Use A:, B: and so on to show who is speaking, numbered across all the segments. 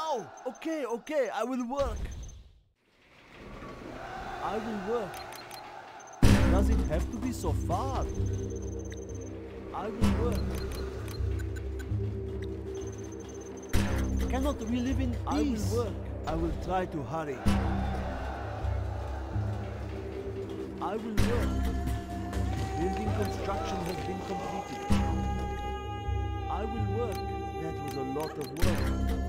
A: Oh, okay, okay, I will work. I will work. Does it have to be so far? I will work. Cannot we live in peace? I will work. I will try to hurry. I will work. Building construction has been completed. I will work. That was a lot of work.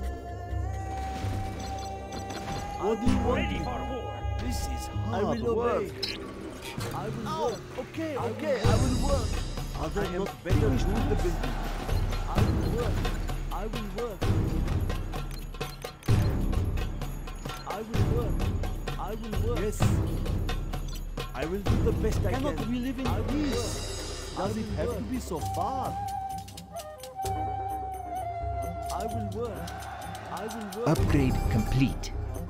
A: What do you want?
B: Ready for war.
A: This is hard work. I will work. Okay, okay, I will work. Are there not better with the building? I will work. I will work. I will work. I will work. Yes. I will do the best I can. Cannot we live in peace? Does it have to be so far? I will work. I will work.
C: Upgrade complete.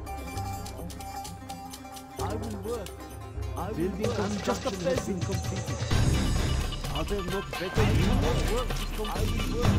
A: I will work. Building construction has been completed. Are there not better work? I will work.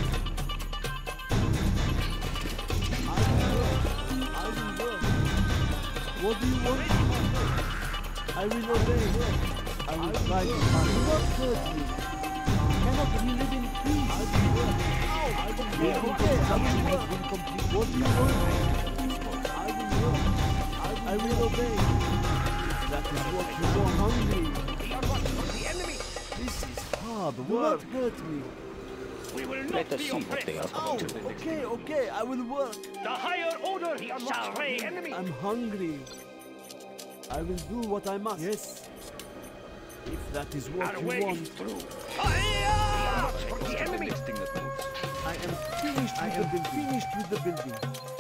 A: I will work. I will work. What do you want? I will obey. I will try to do not hurt me. Cannot we live in peace? I will work. I will work. Okay, construction has been complete. What do you want? I will work. I will obey. That is what you are hungry.
B: We are watching the enemy.
A: This is hard work. Do not hurt me.
B: We will not
D: Let us
B: be
D: see what they are
B: oppressed.
D: coming to.
A: Okay, okay, I will work.
B: The higher order shall reign. Enemy.
A: I'm hungry. I will do what I must. Yes. If that is what
B: Our
A: you
B: way
A: want.
B: is through. Fire! For the enemy.
A: I am finished with the building.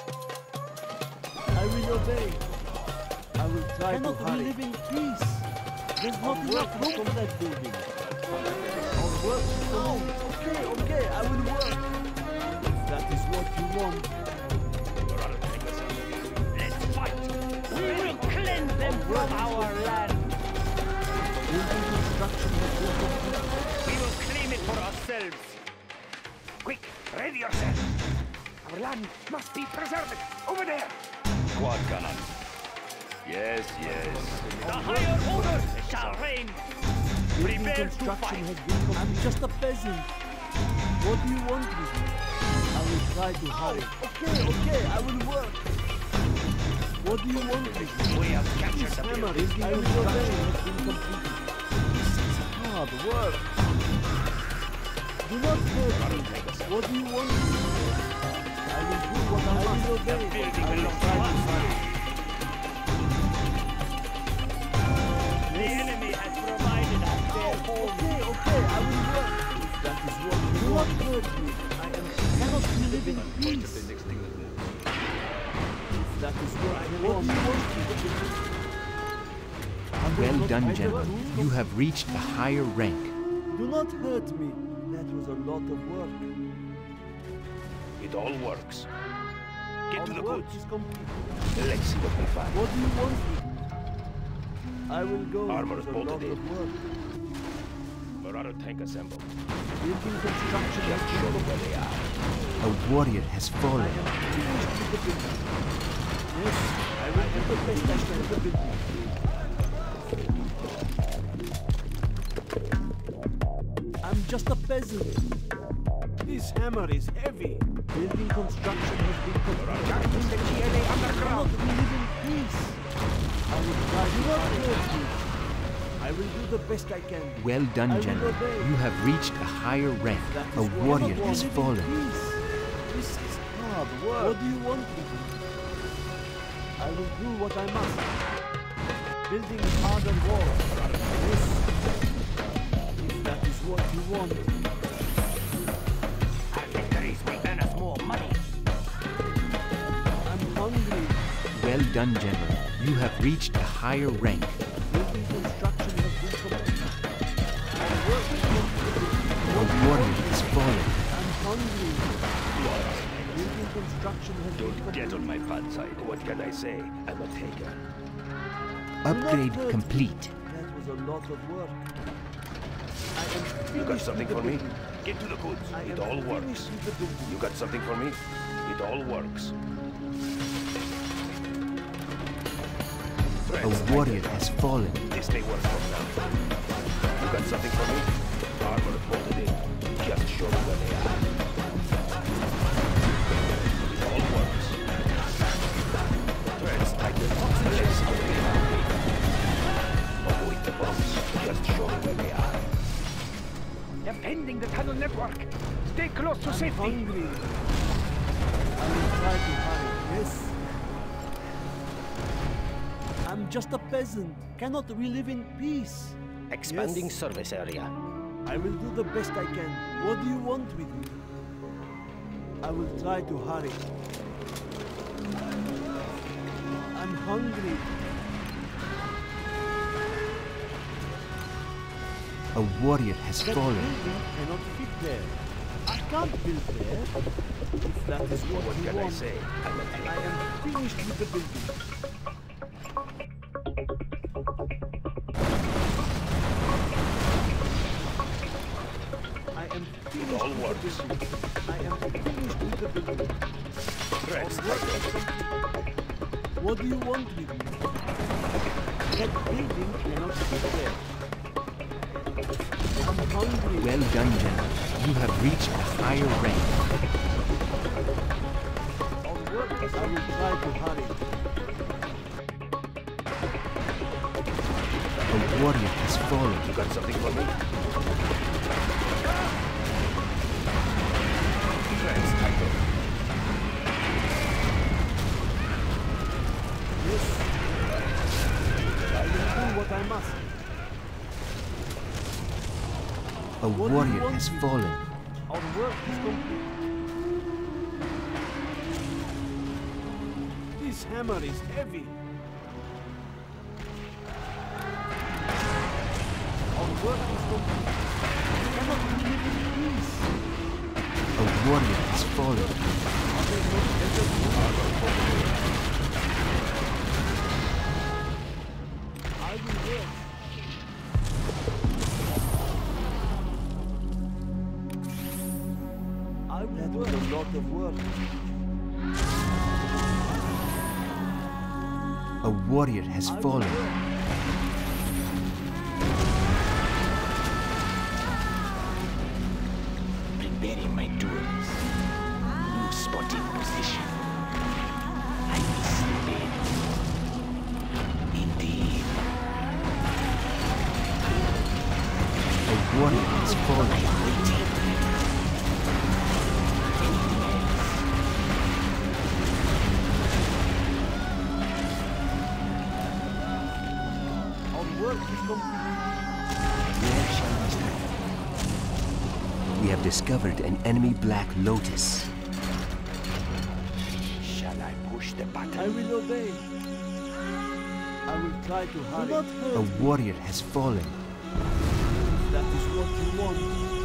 A: I will obey. I will try to hurry. We live in peace? There's not enough room for that building. Our work is done. Okay, okay, I will work. If that is what you want.
B: Let's fight. We will cleanse them from our land.
A: Building construction has been completed.
B: We will claim it for ourselves. Quick, ready yourself. Our land must be preserved. Over there.
D: Quad cannon. Yes, yes.
B: The higher order shall reign.
A: Building
B: Prepare to
A: construction
B: fight.
A: has been completed. I'm just a peasant. What do you want with me? I will try to hurry. Okay, okay, I will work. What do you want with me?
B: We have captured the
A: Hammer
B: building.
A: is I will obey. Has been completed. This is hard work. Do not hurt me. What do you want with me? I will do what I must. Obey.
B: The building
A: I will
B: belongs
A: try
B: to
A: to
B: us.
A: hurry.
B: The enemy has provided us their home.
A: Okay, okay, I will work. If that is what you want. Do not hurt me. I cannot be living in peace. If that is what you want.
C: Well done, General. You have reached a higher rank.
A: Do not hurt me. That was a lot of work.
D: It all works. Get to the
A: Our work
D: goods.
A: is complete.
D: Let's see what we find.
A: What do you want with me? I will go.
D: Armor's
A: It was a
D: bolted
A: lot
D: in.
A: of work.
D: Marauder tank assembled.
A: Building construction has
D: Just
A: been
D: show them
A: completed.
D: where they are.
C: A warrior has
A: I
C: fallen.
A: am finished with the building. Yes, I will do the best I can with the building. I'm just a peasant. This hammer is heavy. Building construction has been completed.
B: The GLA underground.
A: We live in peace. I will try to not hurt you. I will do the best I can.
C: Well
A: I
C: done,
A: will
C: General.
A: obey.
C: You have reached a higher rank.
A: That is
C: A
A: what
C: warrior
A: I want.
C: has
A: Live in
C: fallen.
A: peace. This is hard work. What do you want with me? I will do what I must. Building harder walls. Yes. If that is what you want.
B: Our victories will earn us more money.
A: I'm hungry.
C: Well done, General. You have reached a higher rank.
A: Building construction has been completed. My work is completed.
C: A warrior has fallen.
A: I'm hungry. Building construction has been
D: Don't
A: completed.
D: get on my bad side. What can I say? I'm a taker.
C: Upgrade complete.
A: That was a lot of work. I am
D: You got
A: finished
D: something
A: with
D: for
A: the
D: me?
A: building.
D: Get to the goods.
A: I
D: It
A: am
D: all
A: finished
D: works.
A: with the building.
D: You got something for me? It all works.
C: A warrior has fallen.
D: This may work for now. You got something for me? Armor bolted in. Just show me where they are. It all works. Thrax, I can let's see what they are. Avoid the bombs. Just show me where they are.
B: Defending the tunnel network. Stay close to safety.
A: Hungry. I will try to hurry. Yes. I'm just a peasant. Cannot we live in peace?
E: Expanding
A: Yes.
E: service area.
A: I will do the best I can. What do you want with me? I will try to hurry. I'm hungry.
C: A warrior has
A: That
C: fallen.
A: building cannot fit there. I can't build there. If that is what
D: What
A: you
D: can I
A: want.
D: say? I'm a
A: I am finished with the building. I am finished
D: all
A: with
D: works.
A: the building. I am finished with the building.
D: Thrax,
A: What do you want with me? That building cannot fit there. I'm hungry.
C: Well done, General. You have reached a higher rank.
A: On work, I will try to hurry.
C: A warrior has fallen.
D: you got something for me? Thrax,
A: Yes. I will do what I must.
C: A
A: What do you
C: warrior
A: want
C: has
A: with me?
C: fallen.
A: Our work is complete. This hammer is heavy. Our work is complete. We cannot live in peace.
C: A warrior has fallen.
A: I will work. I will do a lot of work.
C: A warrior has
A: I will
C: fallen.
A: work.
E: Preparing my tools. New spotting position. I will slip in. Indeed.
C: A warrior has fallen.
E: Waiting. Anything else?
A: Our work is complete.
C: Where shall we start? We have discovered an enemy Black Lotus.
E: Shall I push the button?
A: I will obey. I will try to hurry. Do not hurt
C: A
A: me.
C: warrior has fallen.
A: That is what you want.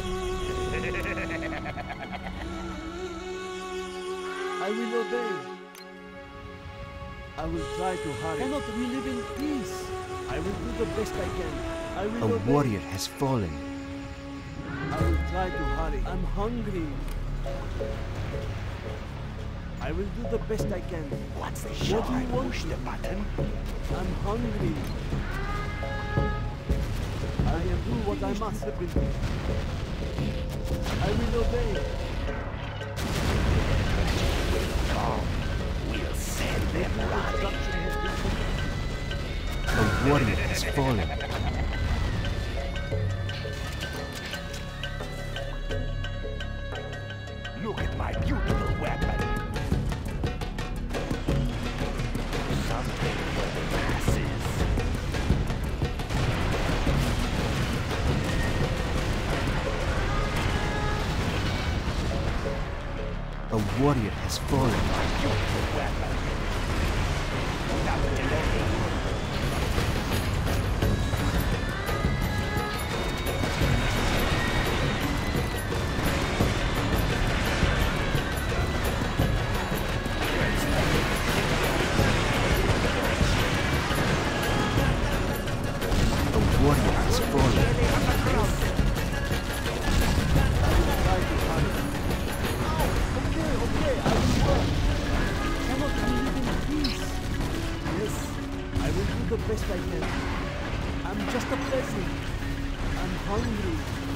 A: I will obey. I will try to hurry. Cannot we live in peace? I will do the best I can. I will
C: A
A: obey.
C: warrior has fallen.
A: I will try to hurry. I'm hungry. I will do the best I can.
E: What's the
A: What
E: shall
A: do
E: I
A: you want?
E: push the button?
A: I'm hungry. I will do what I must. I will obey.
E: We'll send them running.
C: A warrior has fallen.
E: Look at my beautiful weapon. Something for the masses.
C: A warrior has fallen.
E: Beautiful weapon. Without delay.
C: A warrior has fallen.
A: Okay, I will work. Cannot the best I can. I'm just a peasant. I'm hungry.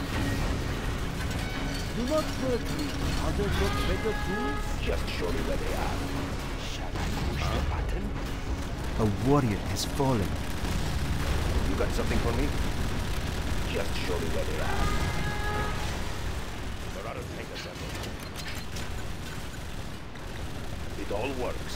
A: Do not hurt me. Are there not better tools?
D: Just show me where they are.
B: Shall I push the button?
C: A warrior has fallen.
D: You got something for me? Just show me where they are. There are a tank assembled. It all works.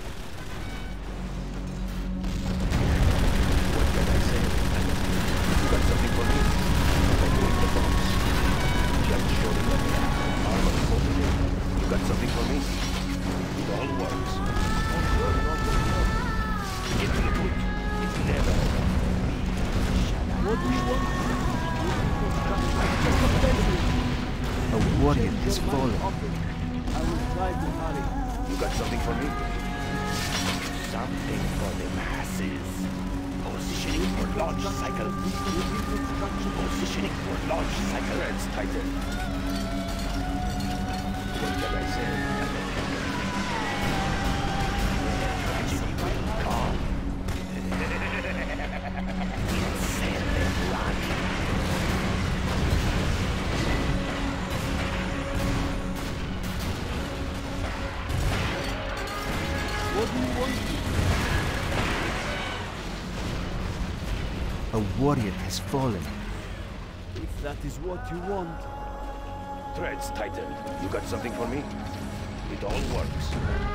D: What can I say? You got something for me? I'm doing the bombs. Just show me where they are. Armor bolted in. You got something for me? It all works. Get to the point. It's never enough.
A: What do you want? I'm just a peasant.
C: A warrior has
A: Your
C: fallen.
A: mind often. I will try to hurry.
D: You got something for me?
B: Something for the masses. Positioning for launch cycle. Positioning for launch cycle.
D: Threads tighten. What can I say?
B: Tragedy will come. We'll send them running.
A: What do you want?
C: A warrior has fallen.
A: If that is what you want.
D: Threads tightened. You got something for me? It all works.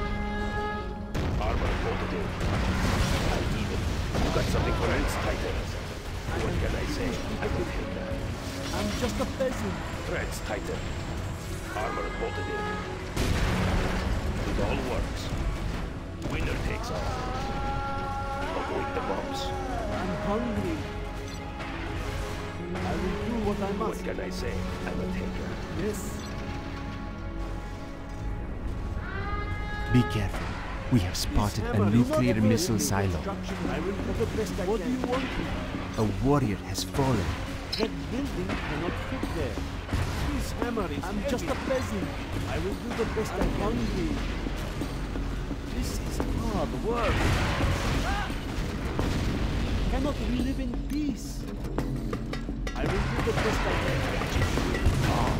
D: Armor bolted in. I need it. You got something for me? Threads tightened. What can I say? I will hit that.
A: I'm just a peasant.
D: Threads tightened. Armor bolted in. It all works. Winner takes all. Avoid the bombs.
A: I'm hungry. I will do what I
D: What
A: must.
D: can I say? I'm a taker.
A: Yes.
C: Be careful. We have spotted a nuclear missile silo.
A: I will do the best I can. What do you want?
C: A warrior has fallen.
A: That building cannot fit there. This hammer is I'm just a peasant. I will do the best I can. Hungry. This is hard work. Cannot we live in peace? I will do the best I can.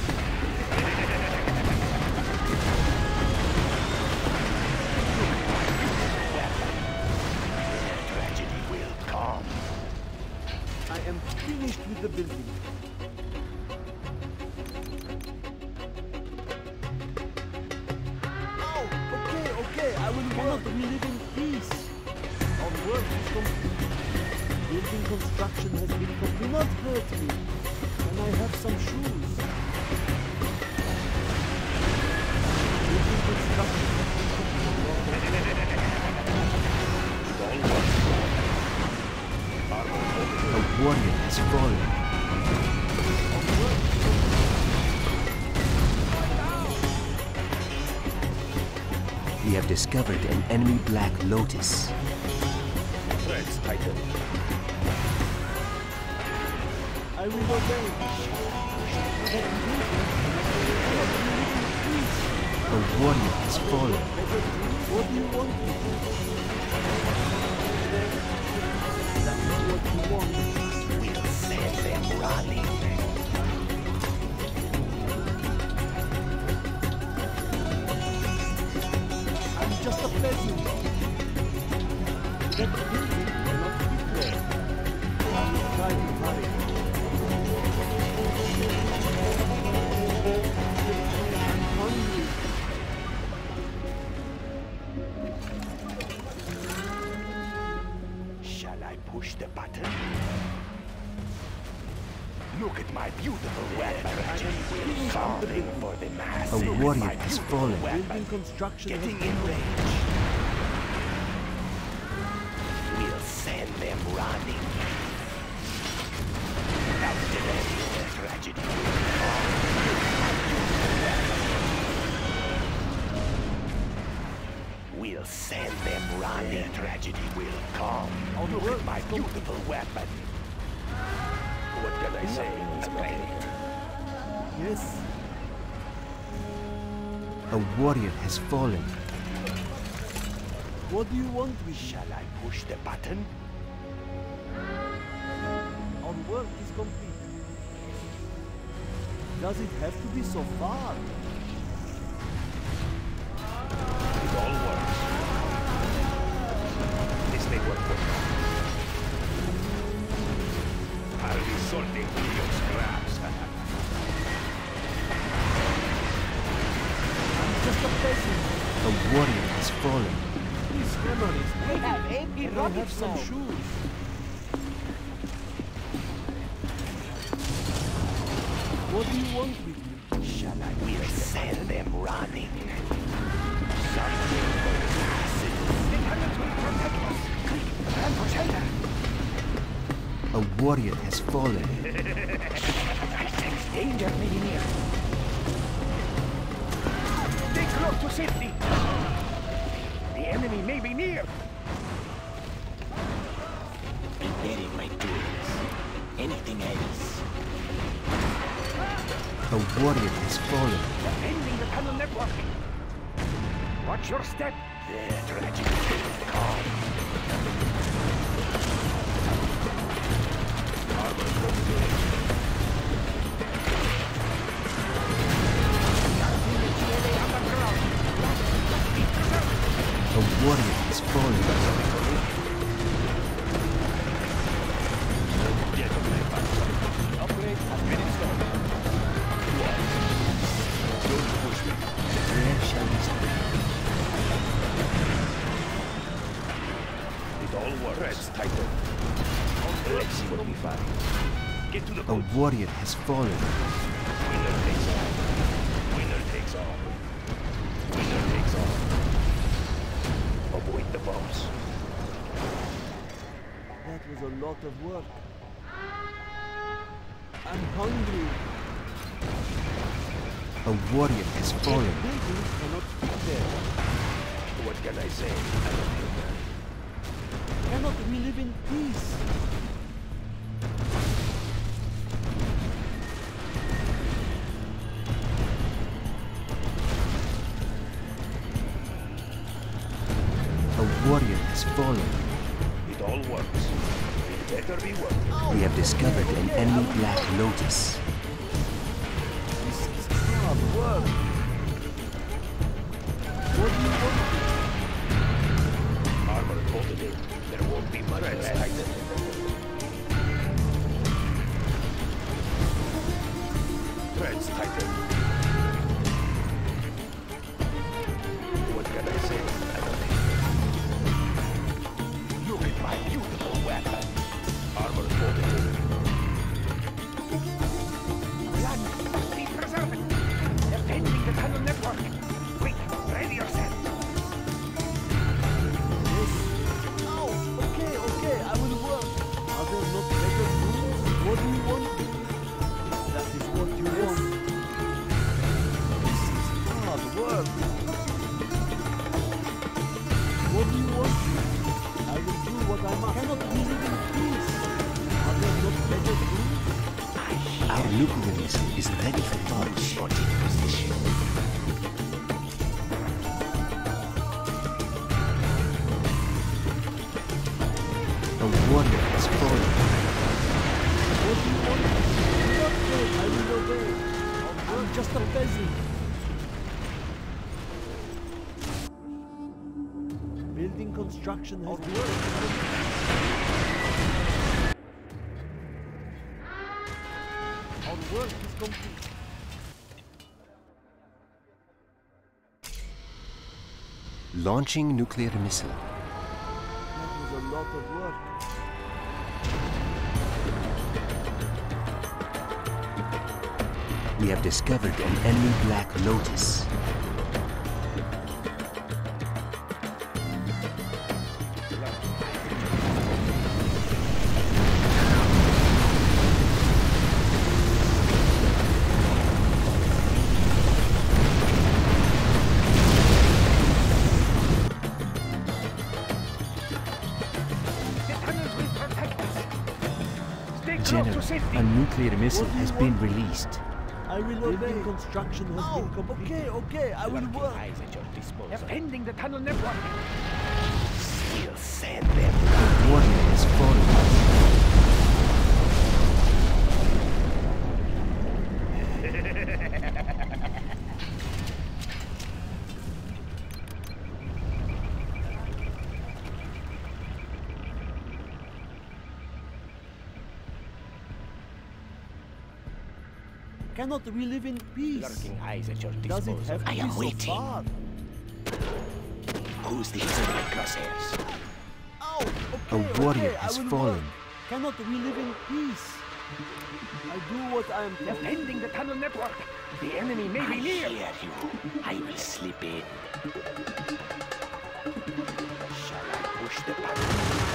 B: Tragedy will come.
A: I am finished with the building. Oh, okay. I will cannot we live in peace. Our work is complete. Building construction has been complete. Do not hurt me. Can I have some shoes? Building construction has been complete.
C: A warrior has fallen. We have discovered an enemy Black Lotus.
D: Threads tightened.
A: I will obey.
C: A warrior has fallen.
A: What do you want me to do? That is what you want.
B: We'll send them running.
A: I'm just a peasant. That building cannot fit there. I will try to hurry. I'm hungry.
B: Shall I push the button? Look at my beautiful weapon. Something for the masses.
C: A warrior has fallen.
A: Building construction has
B: Getting
A: been
B: in range. We'll send them running. After that, tragedy will come. We'll send them running. Tragedy will come. Look at my beautiful weapon.
D: What can I say? I'm a taker.
A: Yes.
C: A warrior has fallen.
A: What do you want with me?
D: Shall I push the button?
A: Our work is complete. Does it have to be so far?
D: It all works. This may work for now. I'll be sorting through your scraps.
A: I'm just a peasant.
C: A warrior has fallen.
A: These memories.
B: We have 80
A: I have
B: rockets
A: some
B: now.
A: shoes. What do you want with me?
D: Shall I? We'll sell them running. Something for the masses.
B: The tunnels will protect us. Quick, run for shelter.
C: A warrior has fallen.
B: I sense danger may be near. Stay close to safety. The enemy may be near.
E: Preparing my tools. Anything else?
C: A warrior has fallen.
B: Defending the tunnel network. Watch your step.
D: The tragic calm. Armor complete.
C: A warrior has fallen.
D: Upgrade has been installed. Don't push me.
C: Where shall we start?
D: It all works. Threads tighten. Let's see what we find. Get to the
C: A
D: boat.
C: warrior has fallen.
D: Winner takes all. Winner takes all. Winner takes all. Avoid the bombs.
A: That was a lot of work. I'm hungry.
C: A warrior has fallen.
A: Buildings cannot fit there.
D: What can I say? I don't know.
A: Cannot we live in peace?
C: A warrior has fallen.
D: It all works. It better be working.
C: We have discovered an enemy Black Lotus.
A: This is hard work. What do you want?
D: Armor bolted in. There won't be much left. Threads tighten. What can I say? I don't know. Look at my beautiful weapon. Armor bolted in.
B: Land must be preserved. Defending the tunnel network. Quick, ready yourself.
A: Yes. Oh, okay, I will work. Are there not better rules? What do you want? That is what you want. This is hard work. What do you want? I will do what I must. Cannot we live in peace? Are there not better rules?
C: Our nuclear missile is ready for launch.
E: Spotted position.
C: A warrior has fallen.
A: What do you want? Do not wait, I will obey. I'm just a peasant. Building construction has been Our work is complete.
C: Launching nuclear missile.
A: That was a lot of work.
C: We have discovered an enemy Black Lotus. General, a nuclear missile has been released.
A: I will obey. Building construction has been complete. Okay, I will work.
E: Eyes at your disposal.
B: Defending the tunnel network.
E: send them.
C: A warrior has fallen.
A: Cannot we live in peace?
E: Lurking eyes at your
A: Does it
E: disposal.
A: have to
E: I
A: be
E: am
A: so
E: waiting.
A: far?
E: Who's the hit in my crosshairs?
A: Ow!
C: A
A: Okay,
C: warrior
A: okay, I
C: has
A: will
C: fallen.
A: work. Cannot we live in peace? I do what I am told.
B: Defending the tunnel network. The enemy may
E: I
B: be near.
E: hear you. I will slip in. Shall I push the button?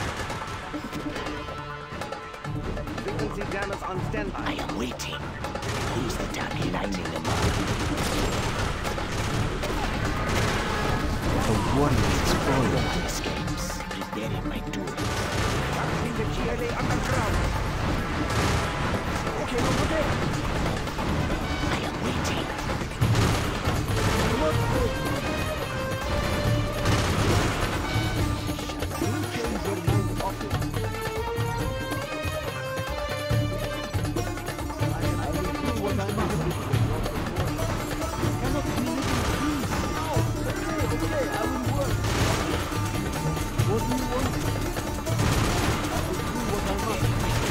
B: Frequency jammers on standby.
E: I am waiting. Who's the dark lining them up?
C: A warrior has fallen.
E: No one escapes. Preparing my tools.
B: Targeting the GLA underground. Okay, over there.
E: I am waiting.
A: Not good. You change your mind often. I will do what I must. Cannot we live in peace? No. Okay, I will work. What do you want? I will do what I must.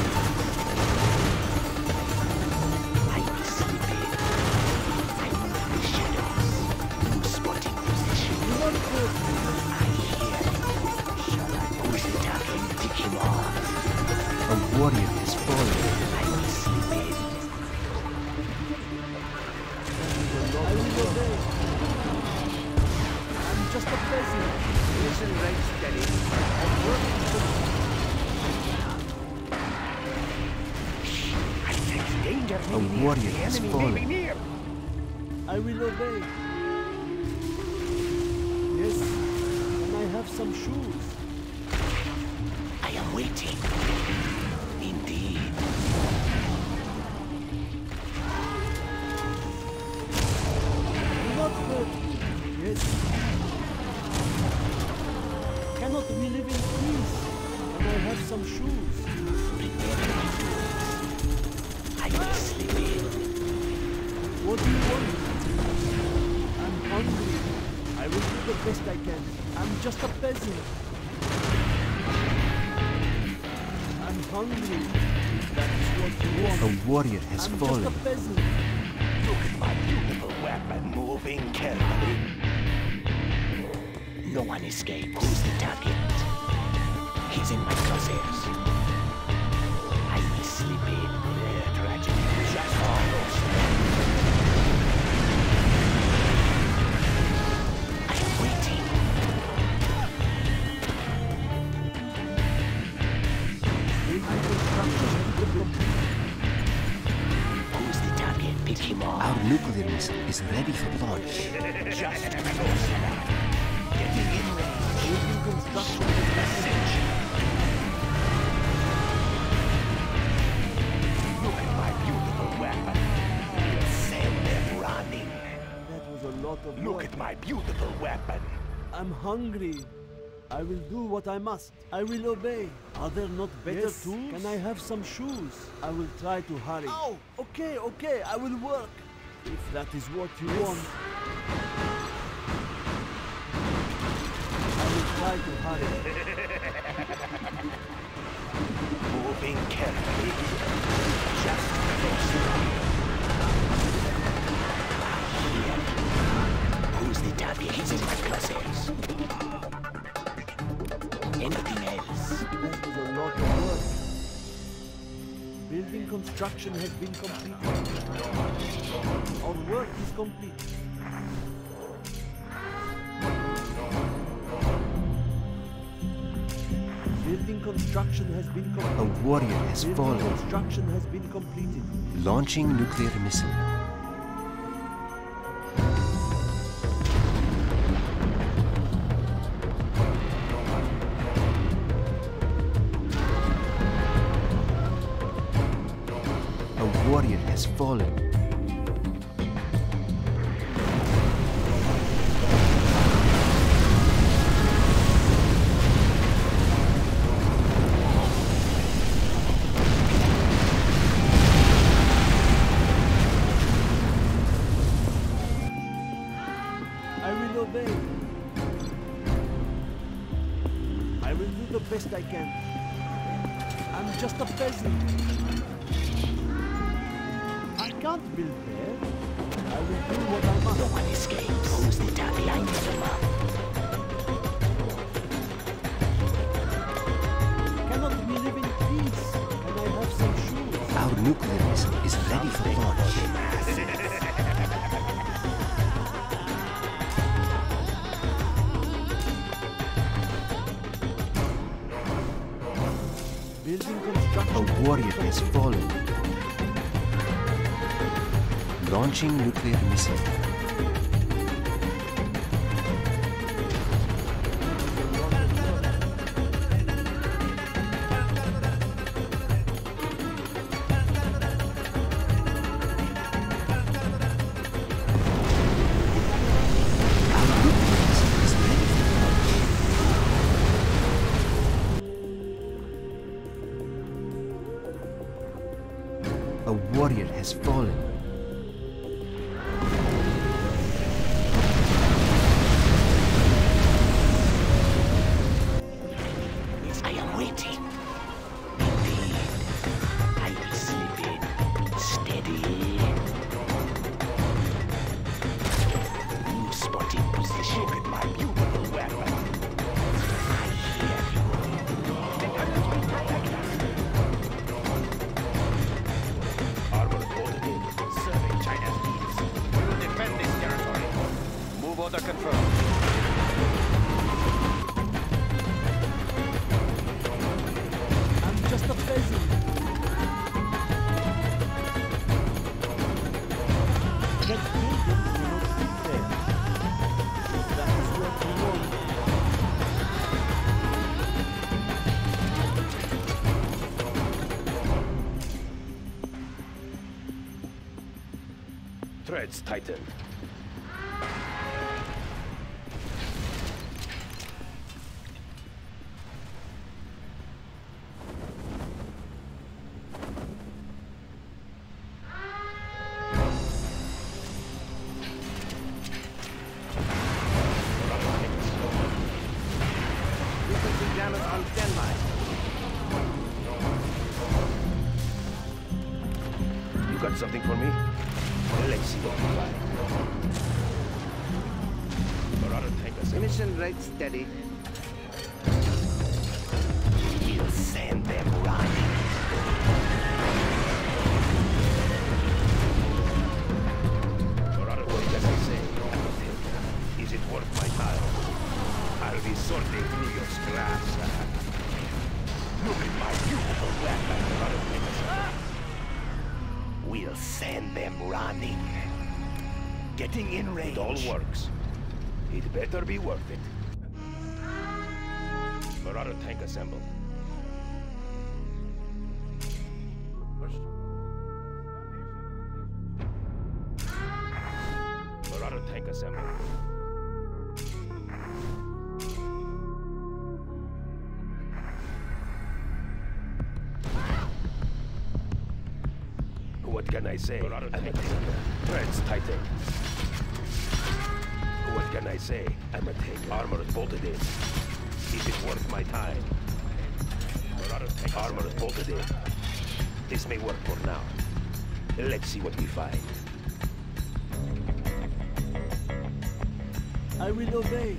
E: I will slip in. I move the shadows. No spotting position.
A: Not good.
E: I hear you. Shall I push the dark and pick him off?
C: A warrior has fallen.
E: I will slip in.
A: I will obey. I'm just a peasant.
B: Listen right steady. I sense danger.
C: A warrior
B: The
C: has
B: enemy may
C: fallen.
B: be near.
A: I will obey. Yes. Can I have some shoes?
E: I am waiting. Indeed.
A: Not good. Yes. Cannot we live in peace? Can I have some shoes?
E: Preparing my tools. I will slip in.
A: What do you want? I'm hungry. I will do the best I can. I'm just a peasant. I'm hungry. If that is what you want.
C: A warrior has
A: I'm
C: fallen.
A: just a peasant.
E: Look at my beautiful weapon moving carefully. No one escapes. Who's the target? He's in my crosshairs. I will slip in. Their tragedy just almost. I am waiting. Who's the target? Pick him off.
C: Our nuclear missile is ready for launch.
E: Just close enough. Getting in range.
A: Building construction
E: Ascension. Look at my beautiful weapon. We'll send them running.
A: That was a lot of
E: Look
A: work.
E: at my beautiful weapon.
A: I'm hungry. I will do what I must. I will obey. Are there not better tools? Can I have some shoes? I will try to hurry. Oh, okay, okay. I will work. If that is what you want. I will try to hurry.
E: Moving carefully. Just close enough. Here. Who's the target? He's in my crosshairs. Anything else?
A: That was a lot of work. Building construction has been completed. Our work is complete. Building construction has been
C: A
A: completed.
C: warrior has
A: Building
C: fallen.
A: construction has been completed.
C: Launching nuclear missile. A warrior has fallen.
A: I'm just a peasant. I can't build there. I will do what I must.
E: No one escapes. Who's the tagline of the map?
A: Cannot we live in peace? Can I have some shoes?
C: Our nuclear missile is ready for launch.
A: Building construction.
C: A warrior has fallen. Launching nuclear missile. A warrior has fallen.
E: I am waiting. Indeed, I be sleeping. Steady. You spotted position with my beautiful weapon. I hear you.
D: Armor bolted in.
B: Serving China's needs. We will defend this territory.
D: Move order confirmed.
A: I'm just a peasant. That building will not fit there. That is what we want.
D: Threads tightened.
B: Pajamas on standby.
D: You got something for me? Let's see what we find. Marauder tank us in.
B: Mission rate steady.
E: We'll send them running.
D: Marauder, what does I say? Is it worth my time? I'll be sorting through your scraps.
E: Look at my beautiful weapon.
D: Marauder tank us in.
E: We'll send them running. Getting in range.
D: It all works. It better be worth it. Marauder tank assembled. Marauder tank assembled. What can I say? I'm a taker. Threads tighten. What can I say? I'm a taker. Armor is bolted in. Is it worth my time? Armor is bolted in. This may work for now. Let's see what we find.
A: I will obey.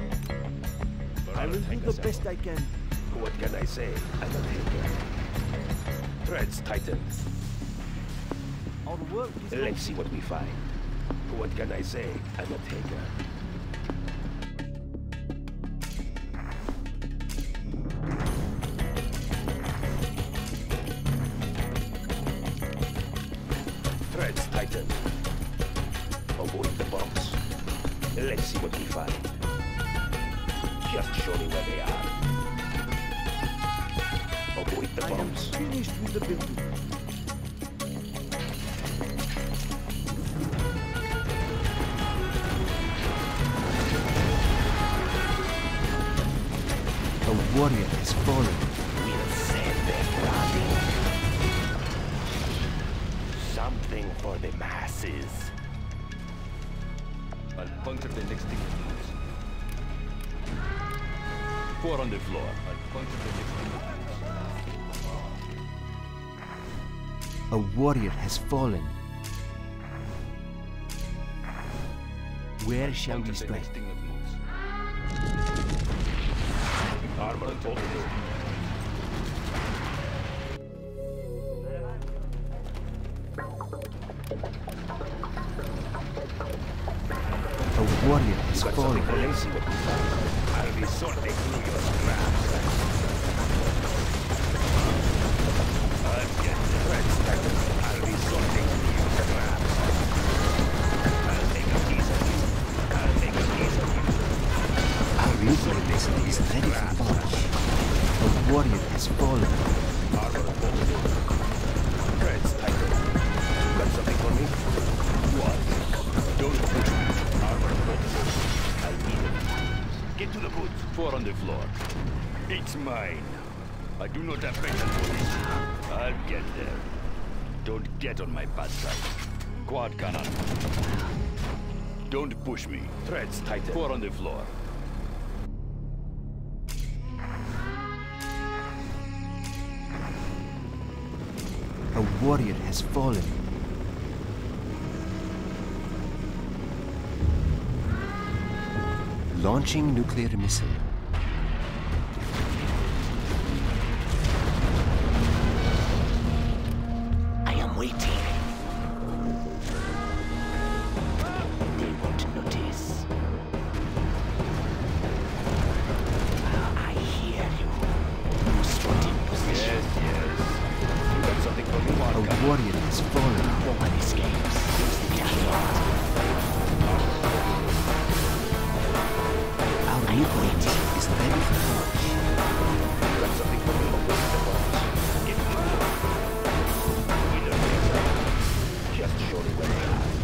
A: I will do the best I can.
D: What can I say? I'm a taker. Threads tighten.
A: Our work is
D: Let's see what we find. What can I say? I'm a taker. Threads tighten. Avoid the bombs. Let's see what we find. Just show me where they are. Avoid the
A: I am
D: bombs.
A: finished with the building.
C: A warrior has fallen.
E: We'll send them running. Something for the masses.
F: I'll puncture the next thing. 4 on the floor. I'll puncture the next thing.
C: A warrior has fallen. Where shall we strike?
D: Armor bolted.
C: A warrior has fallen.
D: I'll be sorting through your scraps. I'll get the Thrax. I'll be sorting through your scraps. I'll take a piece of you. I'll take a piece of you.
C: Our nuclear missile is ready for launch. A warrior has fallen.
D: Armor bolted. Threads tighten. You got something for me? What? Don't push me. Armor bolted. I need it. Get to the goods. 4 on the floor. It's mine. I do not have patience for this. I'll get there. Don't get on my bad side. Quad cannon. Don't push me. Threads tighten. 4 on the floor.
C: A warrior has fallen. Launching nuclear missile.
E: I am waiting. They won't notice. I hear you. Spot in position.
D: Yes. You got something for me?
C: A warrior has fallen.
E: No one escapes.
C: Our nuclear missile is ready for launch.
D: You got something for me? Get to the goods. We don't need that. Just show me where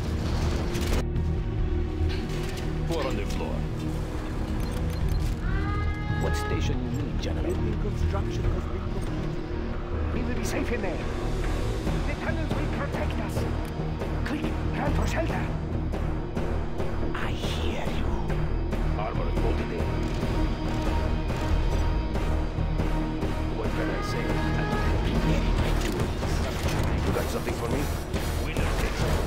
D: they are. 4 on the floor.
E: What station you need, General?
A: Building construction has been completed.
B: We will be safe in there. The tunnels will protect us. Quick, run for shelter.
E: I hear you.
D: Armor bolted in. What can I say?
E: I'm preparing my tools.
D: You got something for me? Winner takes all.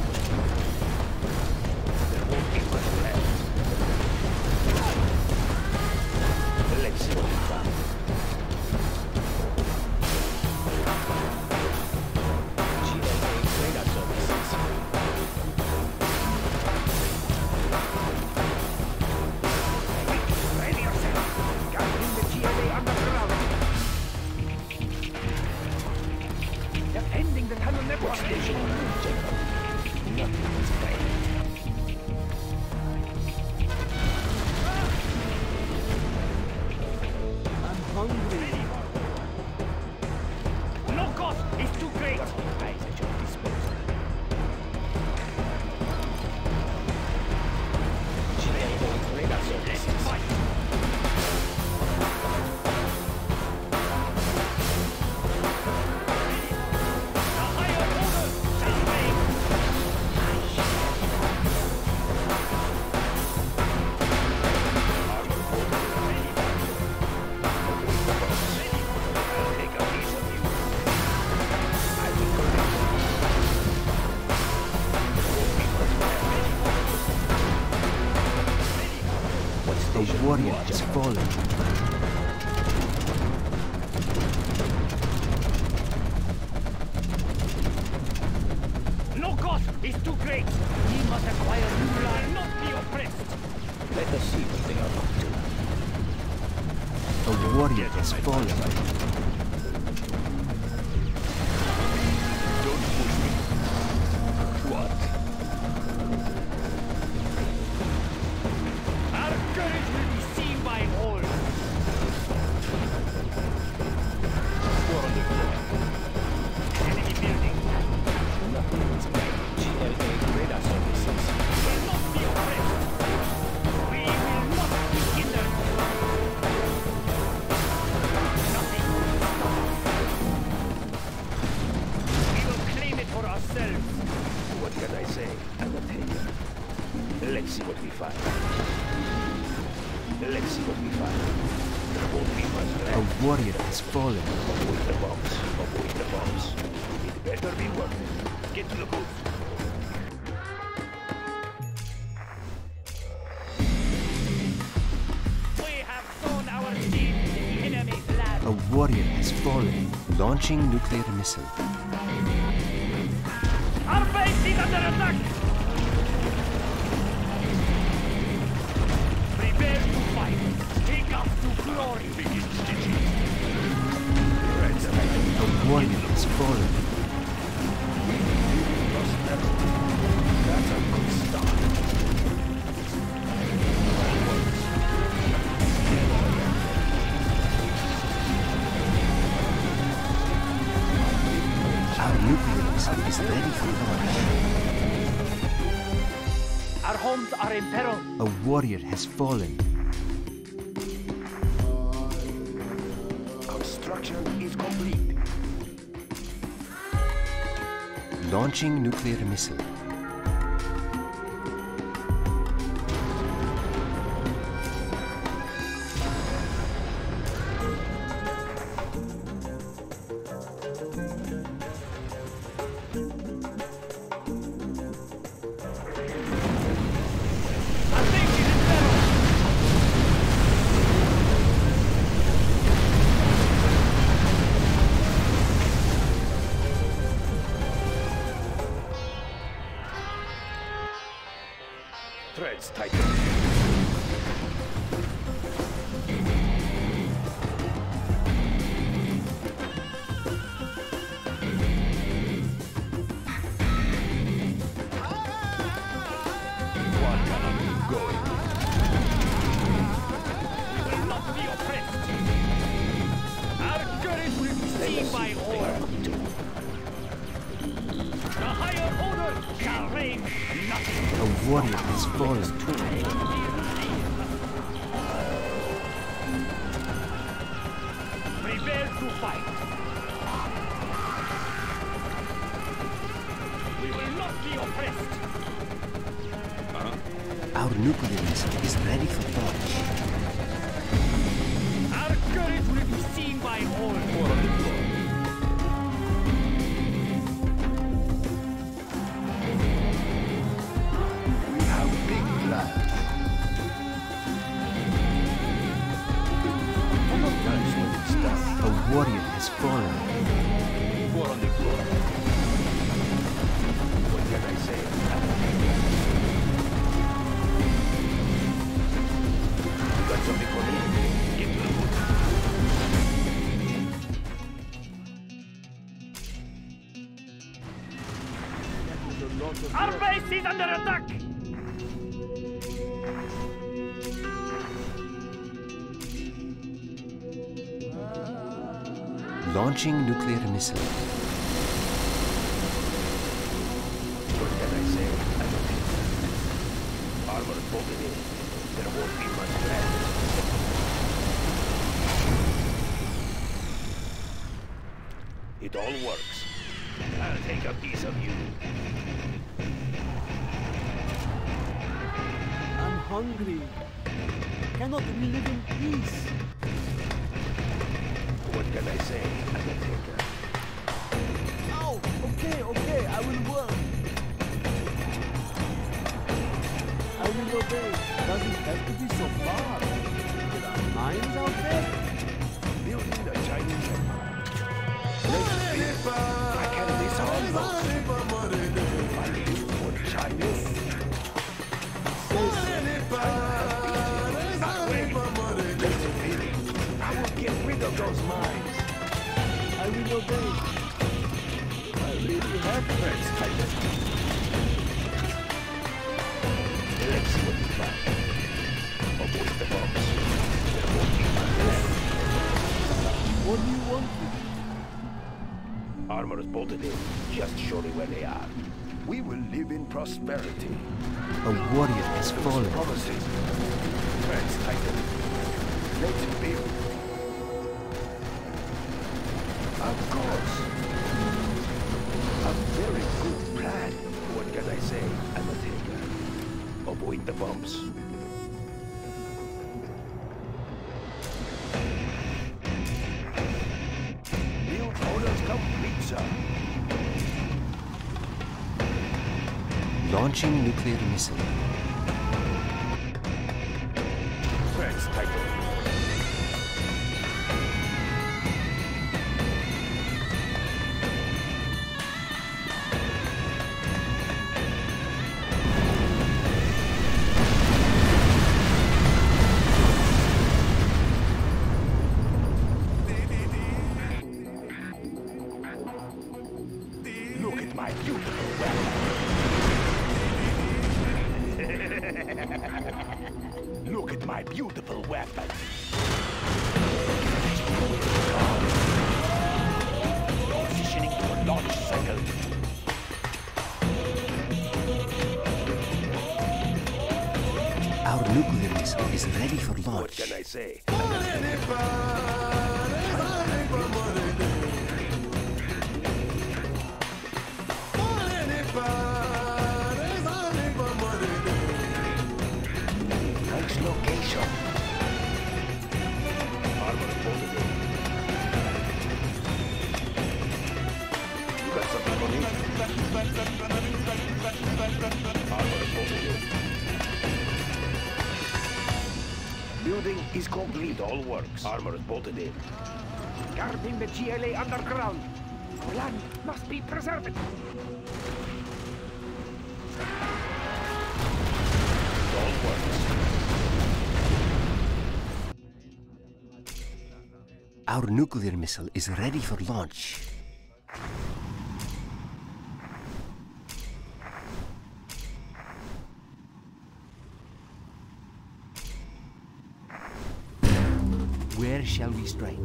D: There won't be much left. Let's see what we found.
E: GLA radar services.
B: Ready yourself. Gathering the GLA underground. Defending the tunnel network.
E: What station you need, General? Nothing is ready.
A: I'm hungry.
B: No cost is too great.
E: Eyes at your disposal. GLA radar services.
C: A warrior has fallen.
B: No cost is too great. We must acquire new land, not be oppressed.
E: Let us see what they are up to.
C: A warrior has fallen.
D: Don't push me. What?
B: Our courage will be seen by all.
D: 4 on the floor.
B: Enemy building.
E: Nothing is ready. GLA radar services.
B: Will not be oppressed. We will not be hindered. Nothing will stop us. We will claim it for ourselves.
D: What can I say? I'm a taker. Let's see what we find. Let's see what we find. There won't be much left.
C: A warrior has fallen.
D: Avoid the bombs. Avoid the bombs. It better be worth it. Get to the booth.
B: We have sown our seed in the enemy's land.
C: A warrior has fallen. Launching nuclear missile.
B: Our base is under attack! Prepare to fight. Take us to glory.
D: Begin stitching.
C: A warrior has fallen.
D: That's a good start.
C: Our nuclear missile is ready for launch.
B: Our homes are in peril.
C: A warrior has fallen.
D: Construction is complete.
C: Launching nuclear missile.
D: Threads tighten. One cannot keep going.
B: We will not be oppressed. Our courage will be seen by all. The higher order shall reign. Nothing.
C: A warrior has fallen.
B: Prepare to fight. We will not be oppressed.
C: Our nuclear missile is ready for launch.
B: Our courage will be seen by all.
D: We have big plans. Nice when it's done.
C: A warrior has fallen.
D: War on the floor. What can I say? You got something for me? Get to the booth.
B: Our base is under attack!
C: Launching nuclear missile.
D: What can I say? I don't think. Armor bolted in. There won't be much left. It all works. I'll take a piece of you.
A: I'm hungry. Cannot we live in peace?
D: What can I say? Undertaker?
A: Oh, okay, I will work. I will obey. Doesn't have to be so far. There are mines out there.
D: Building the Chinese Empire. Let's be. I can this all looks. I live for Chinese. I will get rid of those mines.
A: I will obey. I really have
D: Threads tighten. Let's see what we find. Avoid the bombs. There won't be much left.
A: What do you want with me?
D: Armor's bolted in, just show me where they are. We will live in prosperity.
C: A warrior has fallen.
D: Promises. Threads tighten. Let's build. Of course. A very good plan. What can I say? I'm a taker. Avoid the bumps. Build orders complete, sir.
C: Launching nuclear missile.
D: Thrax, title. Look at my beautiful weapon. Look at my beautiful weapon. Transitioning to a launch cycle.
C: Our nuclear missile is ready for
D: What
C: launch.
D: can I say?
E: Nice location.
D: Armor bolted in. You got something for me? Armor bolted in. Building is complete. All works. Armor bolted in.
B: Guarding the GLA underground. Our land must be preserved.
D: All works.
C: Our nuclear missile is ready for launch. Where shall we strike?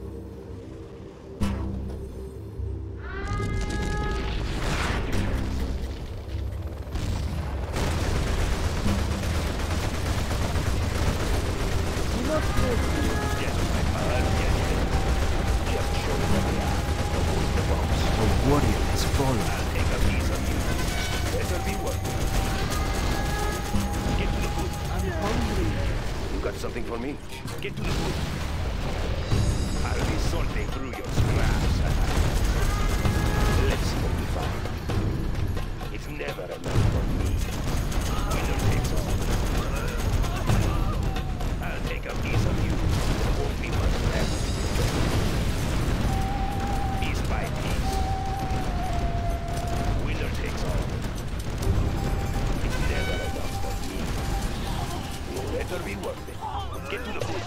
A: Do not fail.
D: Just show me where we are. Avoid the bombs.
C: A warrior has fallen.
D: I'll take a piece of you. Better be worth it. Get to the food.
A: I'm hungry.
D: You got something for me? Get to the food. I'll be sorting through your scraps. Let's see what we find. It's never enough for me. Winner takes all. I'll take a piece of you. There won't be much left. Piece by piece. Winner takes all. It's never enough for me. You better be worth it. Get to the food.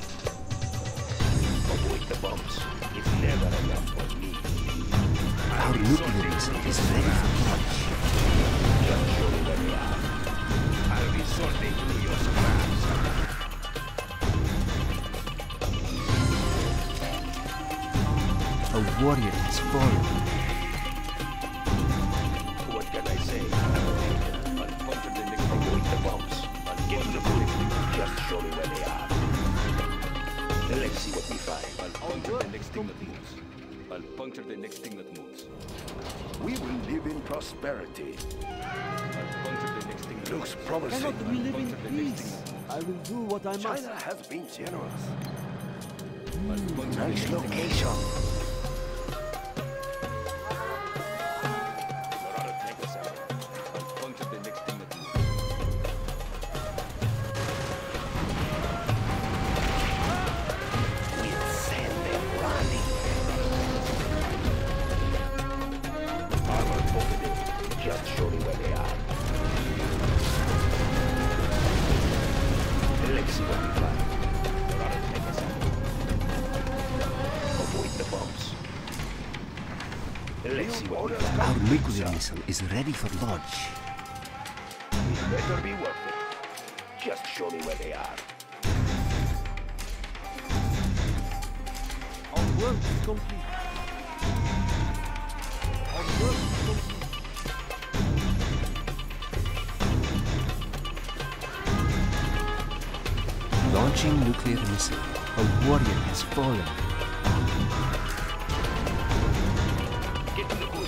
D: Avoid the bumps. It's never enough for me.
C: Our nuclear missile is ready for launch.
D: Just show me where they are. I'll be sorting through your scraps.
C: A warrior has fallen.
D: What can I say? Unpunctured in the avoid the bumps. I'll get to the food. Just show me where they are. Let's see what we find.
F: I'll puncture the next thing that moves. I'll puncture the next thing that moves.
D: We will live in prosperity.
F: I'll puncture the next thing that
D: Looks
F: moves.
D: promising.
A: Cannot we live in
F: Puncture the next
A: peace?
F: thing
A: I will do what I must.
D: China has been generous.
F: I'll puncture the
E: Nice
F: next thing that
E: location.
F: Dorado, take us out. I'll puncture the next thing that moves.
E: We'll send them running.
D: Armor bolted in. Just show me where they are. Let's see what we find. Dorado, take us out. Avoid the bumps. Let's see what we find.
C: Our nuclear missile is ready for launch.
D: It better be worth it. Just show me where they are.
A: Our work is complete. Our work is complete.
C: Launching nuclear missile. A warrior has fallen.
D: Get to the food.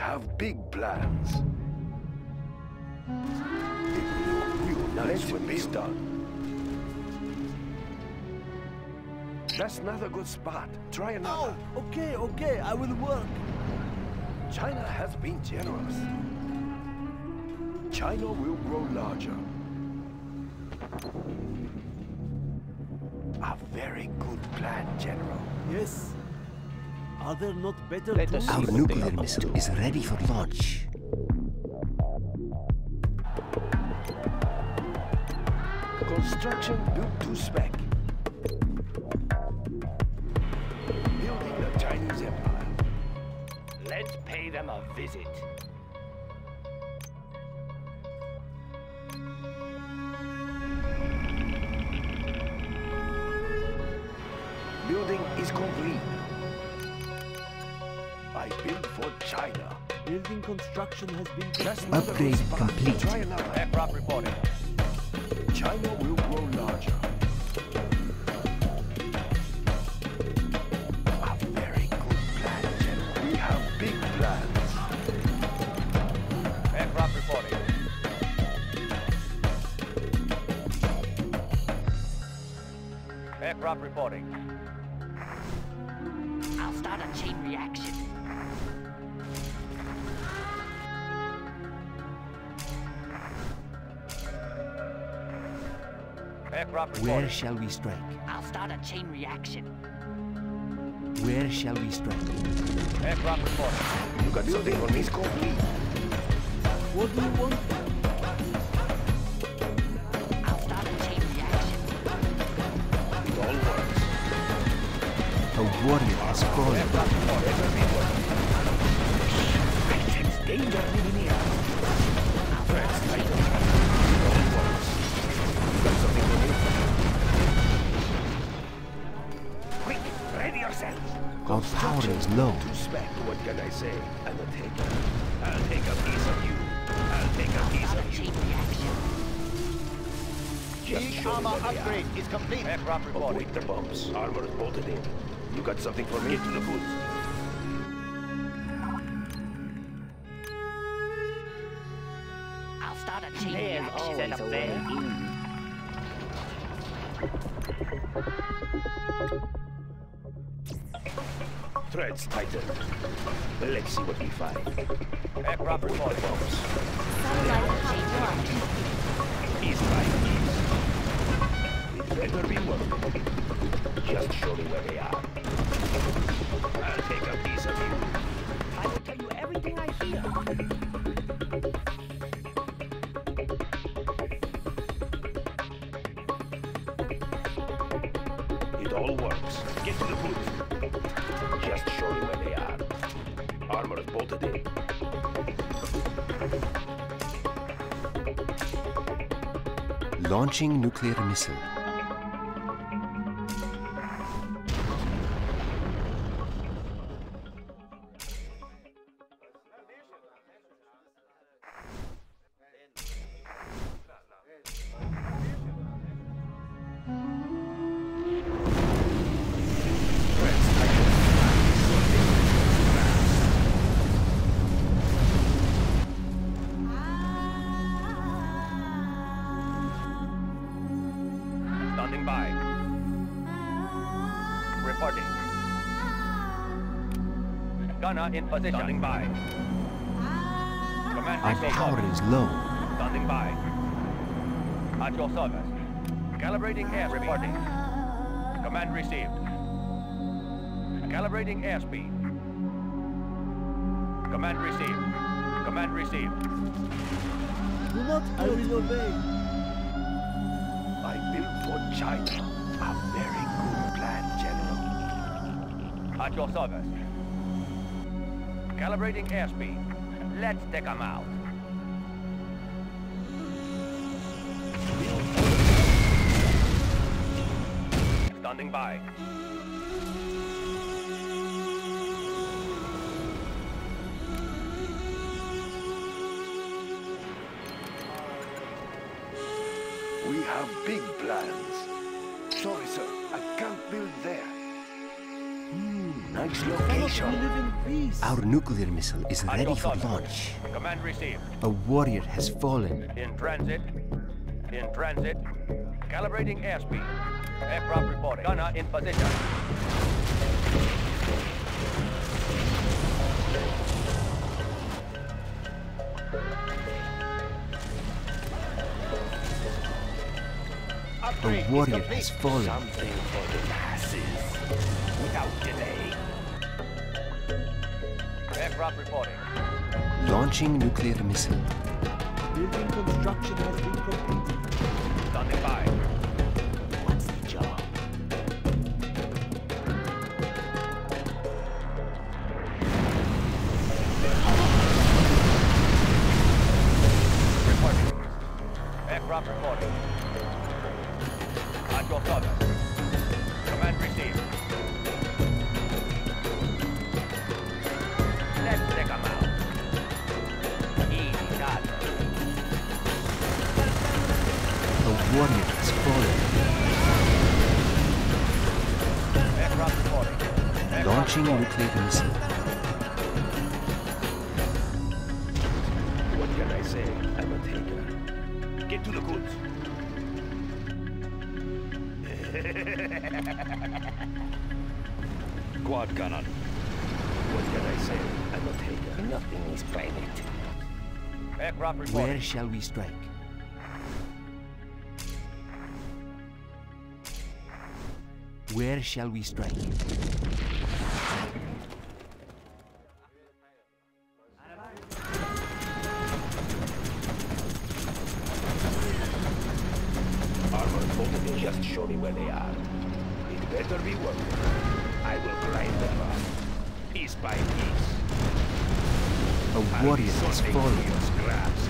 D: have big plans. Nice when it's done. That's not a good spot. Try another.
A: Oh, okay, I will work.
D: China has been generous. China will grow larger. A very good plan, General.
A: Yes. Are there not better
E: Let us
A: tools?
C: Our
E: what they
C: nuclear
E: are up
C: missile
E: to.
C: is ready for launch.
D: Construction built to spec. Building the Chinese Empire.
E: Let's pay them a visit.
D: Building is complete. I built for China.
A: Building construction has been
D: That's not a good
C: Upgrade
D: spot.
C: complete.
D: Try another.
E: Aircraft reporting.
D: China will grow larger. A very good plan, General. We have big plans.
E: Aircraft reporting. Aircraft reporting.
G: I'll start a chain reaction.
E: Aircraft
C: Where
E: reporting.
C: shall we strike?
G: I'll start a chain reaction.
C: Where shall we strike?
E: Aircraft reporting.
D: You got something for me? Complete.
A: What do you want?
G: I'll start a chain reaction.
D: It all works.
C: A warrior has fallen.
E: Aircraft reporting.
B: I sense danger really near.
D: Thrax, tight. It all works. You got something for me?
B: Quick, ready yourself.
C: Our power is low.
D: To spec. What can I say? I'm a taker.
B: I'll take a piece of you. I'll take a piece
G: Start
B: of
G: a
B: you.
G: chain reaction.
D: Just show me where they are.
E: is complete. Aircraft reporting.
D: Avoid the bumps. Armor is bolted in. You got something for me? Get to the goods.
G: I'll start a chain
B: There's
G: reaction.
B: always a way in.
D: Threads tightened. Let's see what we find.
E: Aircraft
D: Avoid the
E: reporting.
D: bumps.
G: Satellite chain launch.
D: East right, east. It better be working. Just show me where they are. I'll take a piece of you.
B: I will tell you everything I hear.
D: It all works. Get to the goods. Just show me where they are. Armor is bolted in.
C: Launching nuclear missile.
E: Standing by. Reporting. Gunner in position. Standing by. Command
C: Our
E: missile
C: power
E: service.
C: is low.
E: Standing by. At your service. Calibrating air reporting. Command received. Calibrating airspeed. Command received. Command received.
A: Do not I will obey.
D: I built for China. A very good plan, General.
E: At your service. Calibrating airspeed. Let's take them out. Standing by.
D: We have big plans. Sorry, sir. I can't build there. Nice
A: We
D: location.
A: live in peace.
C: Our nuclear missile is ready for launch.
B: Command received.
C: A warrior has fallen.
B: In transit. In transit. Calibrating airspeed. Aircraft reporting. Gunner in position.
C: A warrior has fallen.
D: Something for the masses. Without delay.
B: Aircraft reporting.
C: Launching nuclear missile.
A: Building construction has been completed.
B: Standing by.
E: What's the job?
B: Reporting. Aircraft reporting. At your service. Command received. Let's take them out. Easy target.
C: A warrior has fallen.
B: Aircraft reporting. Aircraft
C: Launching
B: reporting.
C: nuclear missile.
D: What can I say? I'm a taker. Get to the goods.
F: Quad cannon.
D: What can I say? I'm a taker.
E: Nothing is private.
B: Aircraft reporting.
C: Where shall we strike? Where shall we strike?
D: Armored bolted just show me where they are. It better be worth it. I will grind them up. Piece by piece.
C: A warrior has
D: Sorting
C: fallen.
D: through your scraps.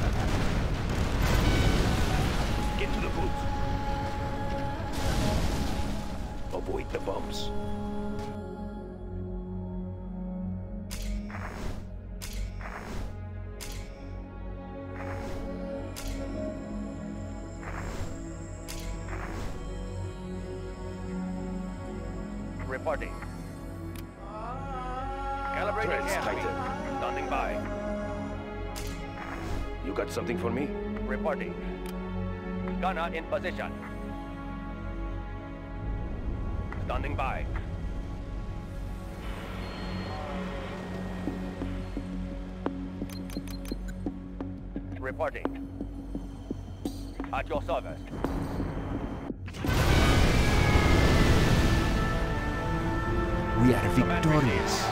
D: Get to the goods. Avoid the bumps.
B: Reporting. Calibrating
D: Threats
B: airspeed.
D: tighten.
B: Standing by.
D: You got something for me?
B: Reporting. Gunner in position. Standing by. Reporting. At your service.
C: We are victorious.